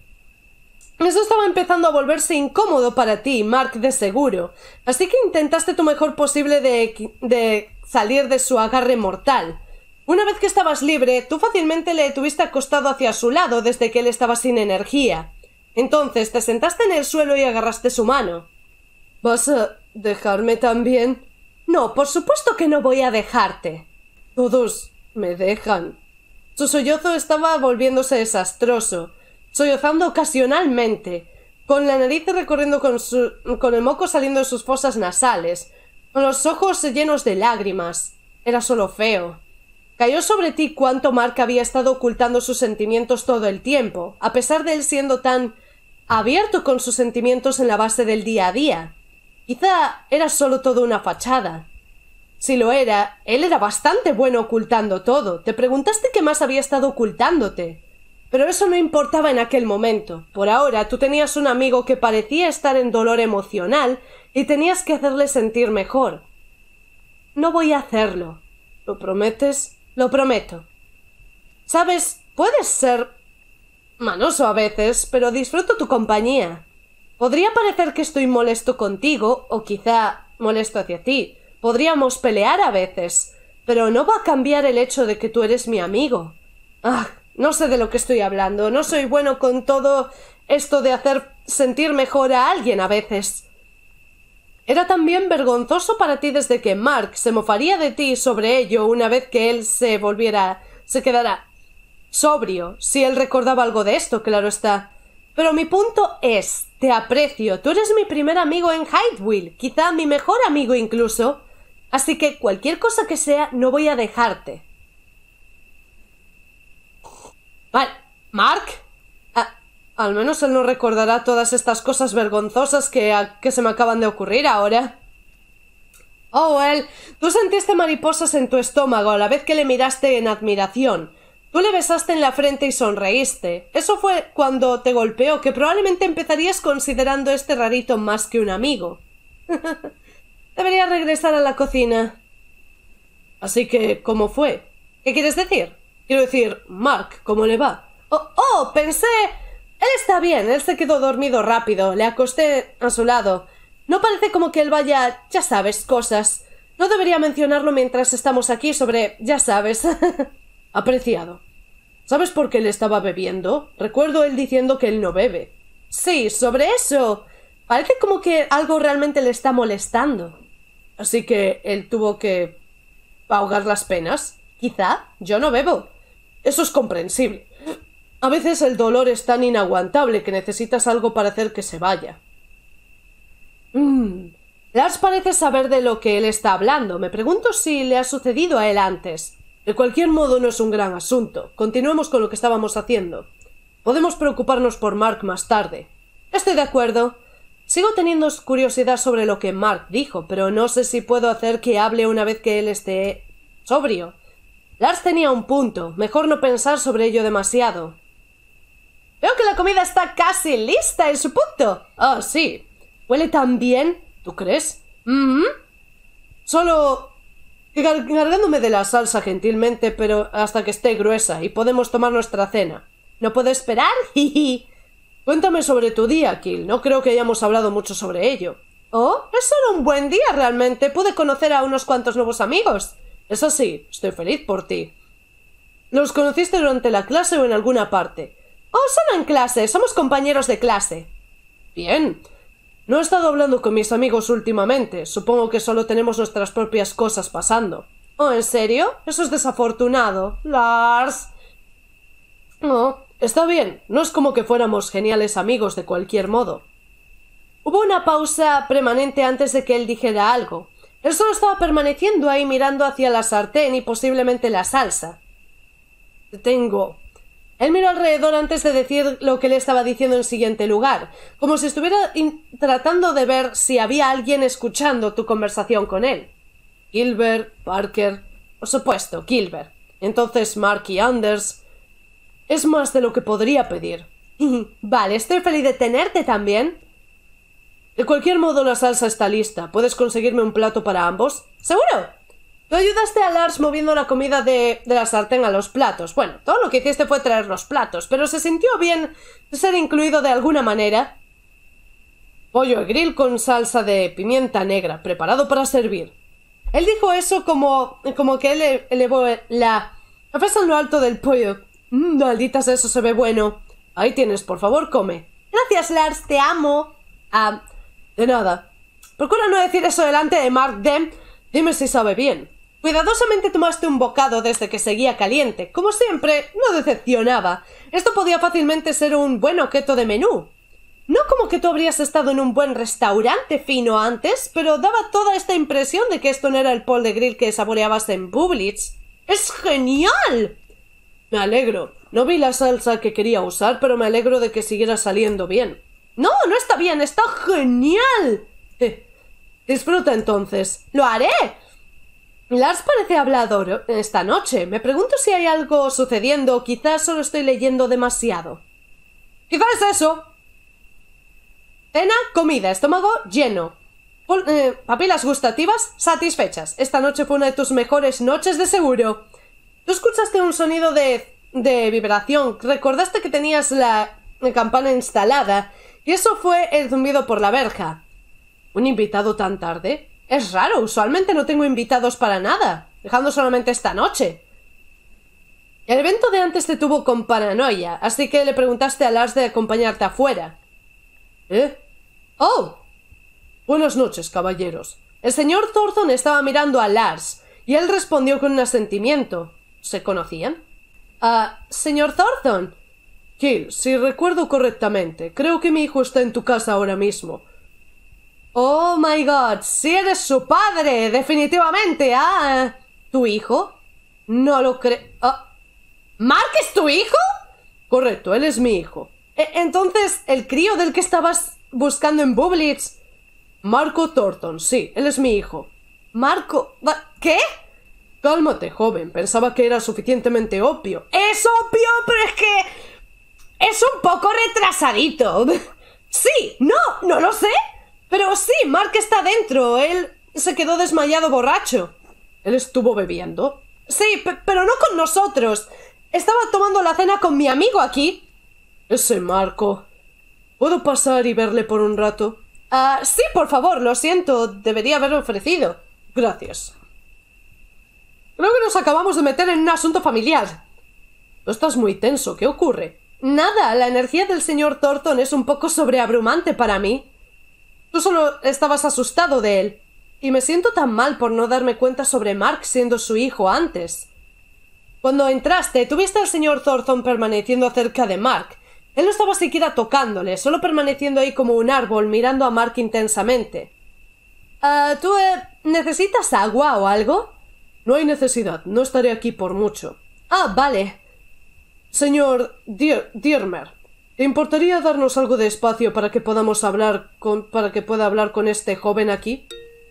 Eso estaba empezando a volverse incómodo para ti, Mark, de seguro. Así que intentaste tu mejor posible de, de salir de su agarre mortal. Una vez que estabas libre, tú fácilmente le tuviste acostado hacia su lado desde que él estaba sin energía. Entonces te sentaste en el suelo y agarraste su mano. ¿Vas a dejarme también? No, por supuesto que no voy a dejarte. Todos me dejan. Su sollozo estaba volviéndose desastroso, sollozando ocasionalmente, con la nariz recorriendo con, su, con el moco saliendo de sus fosas nasales, con los ojos llenos de lágrimas. Era solo feo. Cayó sobre ti cuánto Mark había estado ocultando sus sentimientos todo el tiempo, a pesar de él siendo tan abierto con sus sentimientos en la base del día a día. Quizá era solo todo una fachada. Si lo era, él era bastante bueno ocultando todo. Te preguntaste qué más había estado ocultándote. Pero eso no importaba en aquel momento. Por ahora, tú tenías un amigo que parecía estar en dolor emocional y tenías que hacerle sentir mejor. No voy a hacerlo. ¿Lo prometes? Lo prometo. Sabes, puedes ser manoso a veces, pero disfruto tu compañía. Podría parecer que estoy molesto contigo, o quizá molesto hacia ti. Podríamos pelear a veces, pero no va a cambiar el hecho de que tú eres mi amigo. Ah, no sé de lo que estoy hablando. No soy bueno con todo esto de hacer sentir mejor a alguien a veces. Era también vergonzoso para ti desde que Mark se mofaría de ti sobre ello una vez que él se volviera, se quedara sobrio, si él recordaba algo de esto, claro está. Pero mi punto es, te aprecio, tú eres mi primer amigo en Hydeville, quizá mi mejor amigo incluso, así que cualquier cosa que sea, no voy a dejarte. Vale, ¿Mark? Ah, al menos él no recordará todas estas cosas vergonzosas que, a, que se me acaban de ocurrir ahora. Oh, él, tú sentiste mariposas en tu estómago a la vez que le miraste en admiración. Tú le besaste en la frente y sonreíste. Eso fue cuando te golpeó, que probablemente empezarías considerando este rarito más que un amigo. Debería regresar a la cocina. Así que, ¿cómo fue? ¿Qué quieres decir? Quiero decir, Mark, ¿cómo le va? Oh, oh, pensé... Él está bien, él se quedó dormido rápido. Le acosté a su lado. No parece como que él vaya... ya sabes, cosas. No debería mencionarlo mientras estamos aquí sobre... ya sabes... Apreciado. ¿Sabes por qué él estaba bebiendo? Recuerdo él diciendo que él no bebe. Sí, sobre eso. Parece como que algo realmente le está molestando. Así que él tuvo que ahogar las penas. Quizá. Yo no bebo. Eso es comprensible. A veces el dolor es tan inaguantable que necesitas algo para hacer que se vaya. Mmm. Lars parece saber de lo que él está hablando. Me pregunto si le ha sucedido a él antes. De cualquier modo no es un gran asunto. Continuemos con lo que estábamos haciendo. Podemos preocuparnos por Mark más tarde. Estoy de acuerdo. Sigo teniendo curiosidad sobre lo que Mark dijo, pero no sé si puedo hacer que hable una vez que él esté sobrio. Lars tenía un punto. Mejor no pensar sobre ello demasiado. Veo que la comida está casi lista, es su punto. Ah, sí. ¿Huele tan bien? ¿Tú crees? Mm-hmm. Solo... cargándome de la salsa gentilmente, pero hasta que esté gruesa y podemos tomar nuestra cena. ¿No puedo esperar? Cuéntame sobre tu día, Kill. No creo que hayamos hablado mucho sobre ello. Oh, es solo un buen día realmente. Pude conocer a unos cuantos nuevos amigos. Eso sí, estoy feliz por ti. ¿Los conociste durante la clase o en alguna parte? Oh, solo en clase. Somos compañeros de clase. Bien. No he estado hablando con mis amigos últimamente. Supongo que solo tenemos nuestras propias cosas pasando. ¿Oh, en serio? Eso es desafortunado. Lars. No, está bien. No es como que fuéramos geniales amigos de cualquier modo. Hubo una pausa permanente antes de que él dijera algo. Él solo estaba permaneciendo ahí mirando hacia la sartén y posiblemente la salsa. Te tengo... Él miró alrededor antes de decir lo que le estaba diciendo en siguiente lugar, como si estuviera tratando de ver si había alguien escuchando tu conversación con él. Gilbert, Parker... Por supuesto, Gilbert. Entonces Mark y Anders... Es más de lo que podría pedir. Vale, estoy feliz de tenerte también. De cualquier modo, la salsa está lista. ¿Puedes conseguirme un plato para ambos? ¿Seguro? Tú ayudaste a Lars moviendo la comida de, de la sartén a los platos. Bueno, todo lo que hiciste fue traer los platos, pero se sintió bien ser incluido de alguna manera. Pollo al grill con salsa de pimienta negra, preparado para servir. Él dijo eso como, como que él elevó la... la fresa en lo alto del pollo. Mm, malditas, eso se ve bueno. Ahí tienes, por favor, come. Gracias, Lars, te amo. Ah, de nada. Procura no decir eso delante de Mark Dem. Dime si sabe bien. Cuidadosamente tomaste un bocado desde que seguía caliente. Como siempre, no decepcionaba. Esto podía fácilmente ser un buen objeto de menú. No como que tú habrías estado en un buen restaurante fino antes, pero daba toda esta impresión de que esto no era el pol de grill que saboreabas en Bublitz. ¡Es genial! Me alegro. No vi la salsa que quería usar, pero me alegro de que siguiera saliendo bien. No, no está bien, está genial. Eh, disfruta entonces. ¡Lo haré! Lars parece hablador esta noche. Me pregunto si hay algo sucediendo o quizás solo estoy leyendo demasiado. Quizás es eso. Cena, comida, estómago lleno. Pul eh, papilas gustativas satisfechas. Esta noche fue una de tus mejores noches de seguro. Tú escuchaste un sonido de, de vibración. Recordaste que tenías la, la campana instalada. Y eso fue el zumbido por la verja. ¿Un invitado tan tarde? Es raro, usualmente no tengo invitados para nada, dejando solamente esta noche. El evento de antes te tuvo con paranoia, así que le preguntaste a Lars de acompañarte afuera. ¿Eh? ¡Oh! Buenas noches, caballeros. El señor Thornton estaba mirando a Lars, y él respondió con un asentimiento. ¿Se conocían? Ah, señor Thornton. Kill, si recuerdo correctamente, creo que mi hijo está en tu casa ahora mismo. Oh my god, si eres su padre, definitivamente. Ah, ¿tu hijo? No lo creo. Ah. ¿Mark es tu hijo? Correcto, él es mi hijo. E Entonces, ¿el crío del que estabas buscando en Bublitz? Marco Thornton, sí, él es mi hijo. Marco... ¿Qué? Cálmate, joven, pensaba que era suficientemente obvio. Es obvio, pero es que... es un poco retrasadito. Sí, no, no lo sé. Pero sí, Mark está dentro. Él se quedó desmayado borracho. ¿Él estuvo bebiendo? Sí, pero no con nosotros. Estaba tomando la cena con mi amigo aquí. Ese Marco. ¿Puedo pasar y verle por un rato? Ah, uh, sí, por favor, lo siento. Debería haberlo ofrecido. Gracias. Creo que nos acabamos de meter en un asunto familiar. Tú estás muy tenso. ¿Qué ocurre? Nada, la energía del señor Thornton es un poco sobreabrumante para mí. Tú solo estabas asustado de él. Y me siento tan mal por no darme cuenta sobre Mark siendo su hijo antes. Cuando entraste, tuviste al señor Thornton permaneciendo cerca de Mark. Él no estaba siquiera tocándole, solo permaneciendo ahí como un árbol, mirando a Mark intensamente. Uh, ¿Tú eh, necesitas agua o algo? No hay necesidad, no estaré aquí por mucho. Ah, vale. Señor Dier Diermer, ¿te importaría darnos algo de espacio para que podamos hablar con... para que pueda hablar con este joven aquí?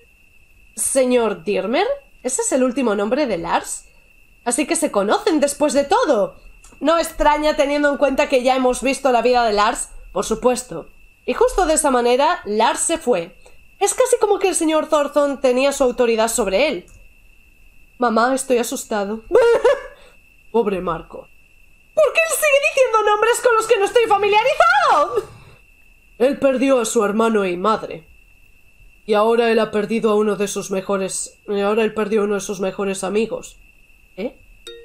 ¿Señor Diermer? ¿Ese es el último nombre de Lars? Así que se conocen después de todo. No extraña teniendo en cuenta que ya hemos visto la vida de Lars, por supuesto. Y justo de esa manera, Lars se fue. Es casi como que el señor Thornton tenía su autoridad sobre él. Mamá, estoy asustado. Pobre Marco. ¿Por qué él sigue diciendo nombres con los que no estoy familiarizado? Él perdió a su hermano y madre. Y ahora él ha perdido a uno de sus mejores... Y ahora él perdió a uno de sus mejores amigos. ¿Eh?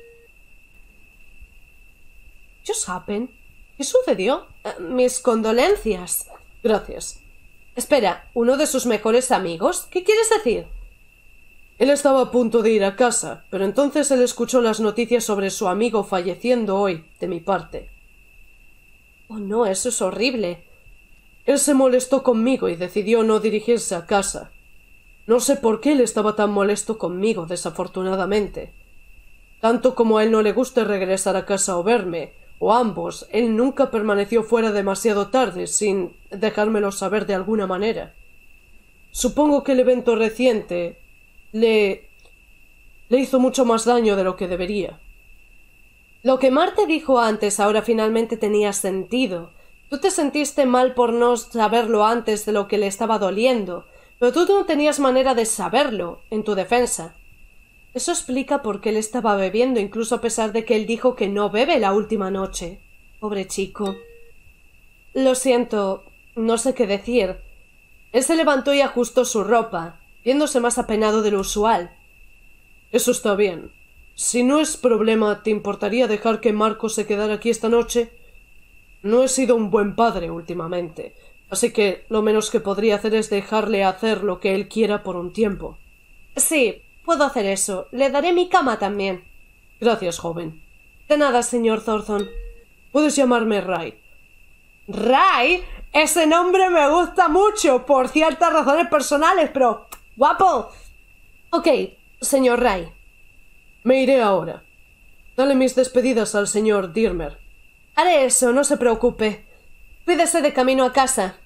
Just happened. ¿Qué sucedió? Uh, mis condolencias. Gracias. Espera, ¿uno de sus mejores amigos? ¿Qué quieres decir? Él estaba a punto de ir a casa, pero entonces él escuchó las noticias sobre su amigo falleciendo hoy, de mi parte. Oh no, eso es horrible. Él se molestó conmigo y decidió no dirigirse a casa. No sé por qué él estaba tan molesto conmigo, desafortunadamente. Tanto como a él no le guste regresar a casa o verme, o ambos, él nunca permaneció fuera demasiado tarde sin dejármelo saber de alguna manera. Supongo que el evento reciente le... le hizo mucho más daño de lo que debería. Lo que Marte dijo antes ahora finalmente tenía sentido. Tú te sentiste mal por no saberlo antes de lo que le estaba doliendo, pero tú no tenías manera de saberlo, en tu defensa. Eso explica por qué él estaba bebiendo, incluso a pesar de que él dijo que no bebe la última noche. Pobre chico. Lo siento, no sé qué decir. Él se levantó y ajustó su ropa, viéndose más apenado de lo usual. Eso está bien. Si no es problema, ¿te importaría dejar que Marco se quedara aquí esta noche? No he sido un buen padre últimamente, así que lo menos que podría hacer es dejarle hacer lo que él quiera por un tiempo. Sí, puedo hacer eso. Le daré mi cama también. Gracias, joven. De nada, señor Thornton. Puedes llamarme Ray. ¿Ray? Ese nombre me gusta mucho, por ciertas razones personales, pero... ¡guapo! Ok, señor Ray. Me iré ahora. Dale mis despedidas al señor Diermer. Haré eso, no se preocupe. Cuídese de camino a casa.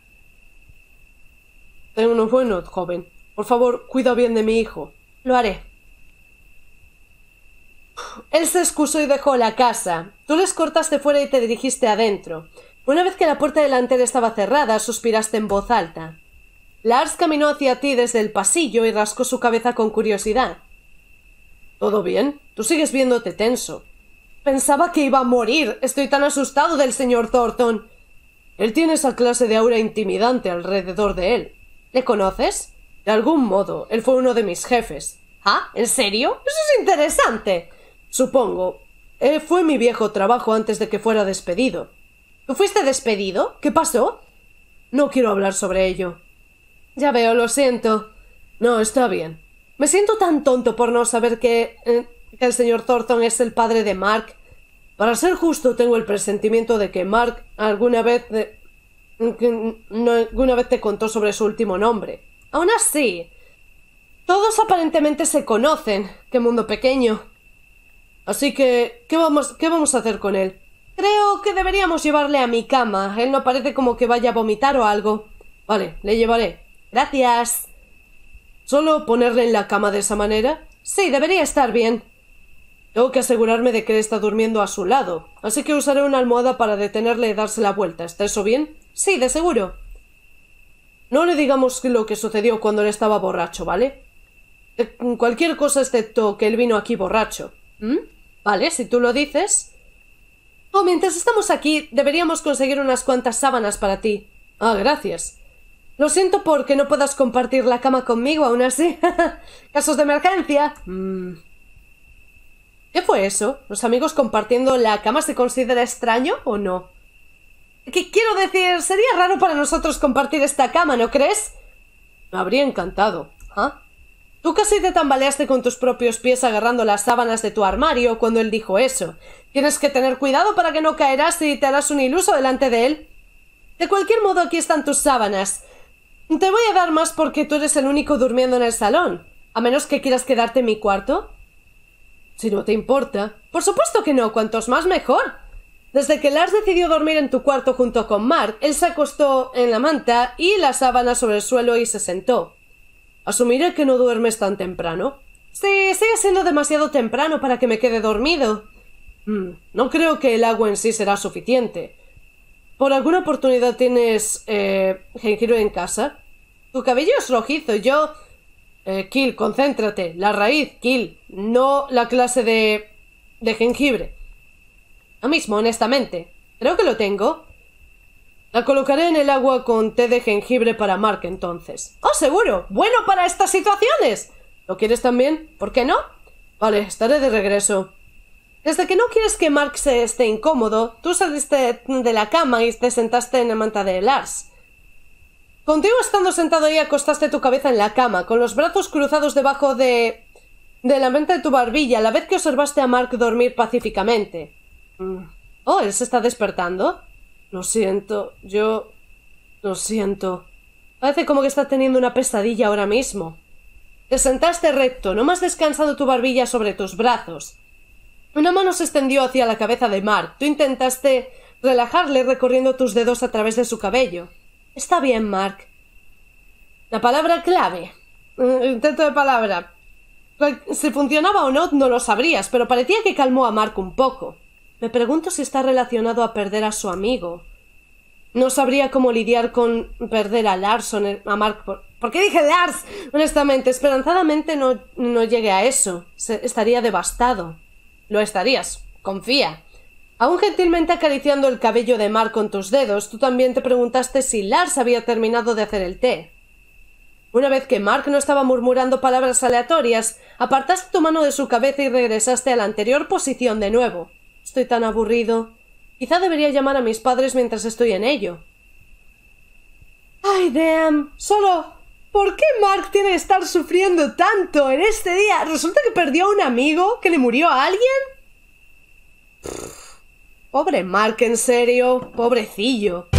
Bueno, bueno, joven. Por favor, cuida bien de mi hijo. Lo haré. Él se excusó y dejó la casa. Tú les cortaste fuera y te dirigiste adentro. Una vez que la puerta delantera estaba cerrada, suspiraste en voz alta. Lars caminó hacia ti desde el pasillo y rascó su cabeza con curiosidad. ¿Todo bien? Tú sigues viéndote tenso. Pensaba que iba a morir. Estoy tan asustado del señor Thornton. Él tiene esa clase de aura intimidante alrededor de él. ¿Le conoces? De algún modo. Él fue uno de mis jefes. ¿Ah? ¿En serio? Eso es interesante. Supongo. Eh, fue mi viejo trabajo antes de que fuera despedido. ¿Tú fuiste despedido? ¿Qué pasó? No quiero hablar sobre ello. Ya veo, lo siento. No, está bien. Me siento tan tonto por no saber que, eh, que el señor Thornton es el padre de Mark. Para ser justo, tengo el presentimiento de que Mark alguna vez... Eh, que no, alguna vez te contó sobre su último nombre. Aún así, todos aparentemente se conocen. ¡Qué mundo pequeño! Así que, ¿qué vamos, qué vamos a hacer con él? Creo que deberíamos llevarle a mi cama. Él no parece como que vaya a vomitar o algo. Vale, le llevaré. Gracias. ¿Solo ponerle en la cama de esa manera? Sí, debería estar bien. Tengo que asegurarme de que él está durmiendo a su lado, así que usaré una almohada para detenerle y darse la vuelta. ¿Está eso bien? Sí, de seguro. No le digamos lo que sucedió cuando él estaba borracho, ¿vale? Cualquier cosa excepto que él vino aquí borracho. ¿Mm? Vale, si tú lo dices. Oh, mientras estamos aquí, deberíamos conseguir unas cuantas sábanas para ti. Ah, gracias. Lo siento porque no puedas compartir la cama conmigo aún así. Casos de emergencia. Mm. ¿Qué fue eso? ¿Los amigos compartiendo la cama se considera extraño o no? ¿Qué quiero decir? Sería raro para nosotros compartir esta cama, ¿no crees? Me habría encantado. ¿Ah? Tú casi te tambaleaste con tus propios pies agarrando las sábanas de tu armario cuando él dijo eso. Tienes que tener cuidado para que no caerás y te harás un iluso delante de él. De cualquier modo, aquí están tus sábanas. Te voy a dar más porque tú eres el único durmiendo en el salón. A menos que quieras quedarte en mi cuarto. Si no te importa. Por supuesto que no. Cuantos más, mejor. Desde que Lars decidió dormir en tu cuarto junto con Mark, él se acostó en la manta y la sábana sobre el suelo y se sentó. Asumiré que no duermes tan temprano. Sí, sigue siendo demasiado temprano para que me quede dormido. Mm, no creo que el agua en sí será suficiente. ¿Por alguna oportunidad tienes eh, jengibre en casa? Tu cabello es rojizo, yo... Eh, Kill, concéntrate. La raíz, Kill. No la clase de... de jengibre. Lo mismo, honestamente. Creo que lo tengo. La colocaré en el agua con té de jengibre para Mark, entonces. ¡Oh, seguro! ¡Bueno para estas situaciones! ¿Lo quieres también? ¿Por qué no? Vale, estaré de regreso. Desde que no quieres que Mark se esté incómodo, tú saliste de la cama y te sentaste en la manta de Lars. Contigo estando sentado ahí acostaste tu cabeza en la cama, con los brazos cruzados debajo de... de la manta de tu barbilla, a la vez que observaste a Mark dormir pacíficamente. Mm. Oh, ¿él se está despertando? Lo siento, yo... lo siento. Parece como que está teniendo una pesadilla ahora mismo. Te sentaste recto, no más descansado tu barbilla sobre tus brazos. Una mano se extendió hacia la cabeza de Mark. Tú intentaste relajarle recorriendo tus dedos a través de su cabello. Está bien, Mark. La palabra clave. Uh, intento de palabra. Si funcionaba o no, no lo sabrías, pero parecía que calmó a Mark un poco. Me pregunto si está relacionado a perder a su amigo. No sabría cómo lidiar con perder a Lars o a Mark. Por... ¿Por qué dije Lars? Honestamente, esperanzadamente no, no llegue a eso. Se... estaría devastado. Lo estarías. Confía. Aún gentilmente acariciando el cabello de Mark con tus dedos, tú también te preguntaste si Lars había terminado de hacer el té. Una vez que Mark no estaba murmurando palabras aleatorias, apartaste tu mano de su cabeza y regresaste a la anterior posición de nuevo. Estoy tan aburrido. Quizá debería llamar a mis padres mientras estoy en ello. ¡Ay, damn! Solo... ¿Por qué Mark tiene que estar sufriendo tanto en este día? ¿Resulta que perdió a un amigo? ¿Que le murió a alguien? Pff, pobre Mark, en serio. Pobrecillo.